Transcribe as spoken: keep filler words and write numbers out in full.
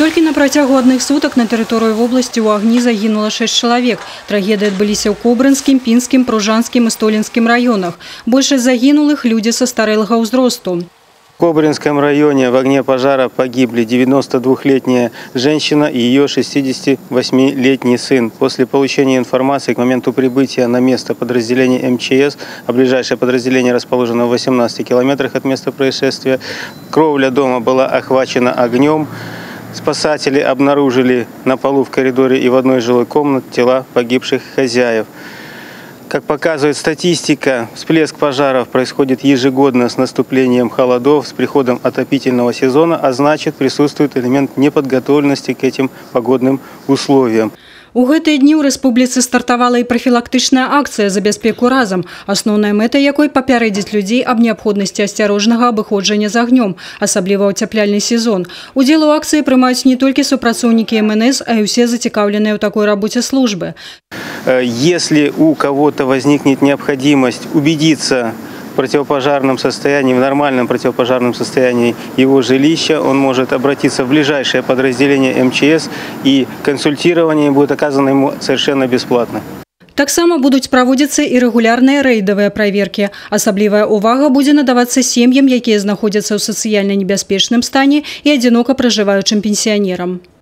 Толькі на працягу адных сутак на тэрыторыі вобласці ў агні загінула шэсць чалавек. Трагедыі адбыліся ў Кобрынскім, Пінскім, Пружанскім і Столінскім раёнах. Большасць загінулых людзі са старэлага ўзросту. В Кобринском районе в огне пожара погибли девяностодвухлетняя женщина и ее шестидесятивосьмилетний сын. После получения информации к моменту прибытия на место подразделения эм че эс, а ближайшее подразделение расположено в восемнадцати километрах от места происшествия, кровля дома была охвачена огнем. Спасатели обнаружили на полу в коридоре и в одной жилой комнате тела погибших хозяев. Как показывает статистика, всплеск пожаров происходит ежегодно с наступлением холодов, с приходом отопительного сезона, а значит присутствует элемент неподготовленности к этим погодным условиям. У гэтыя дні ў рэспубліцы стартавала і прафілактычная акцыя «За бяспеку разам», асноўная мэта якой папярэдзіць людзей аб неабходнасці асцярожнага абыходжання з агнём, асабліва ў цяпляльны сезон. Удзел у акцыі прымаюць не толькі супрацоўнікі эм эн эс, а і ўсе зацікаўленыя ў такой рабоце службы. Если у кого-то возникнет необходимость убедиться в противопожарном состоянии, в нормальном противопожарном состоянии его жилища, он может обратиться в ближайшее подразделение эм че эс, и консультирование будет оказано ему совершенно бесплатно. Таксама будуць праводзіцца і рэгулярныя рэйдавыя праверкі. Асаблівая ўвага будзе надавацца сем'ям, якія знаходзяцца ў сацыяльна небяспечным стане і адзінока пражываючым пенсіянерам.